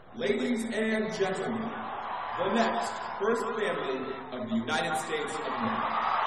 Ladies and gentlemen, the next First Family of the United States of America.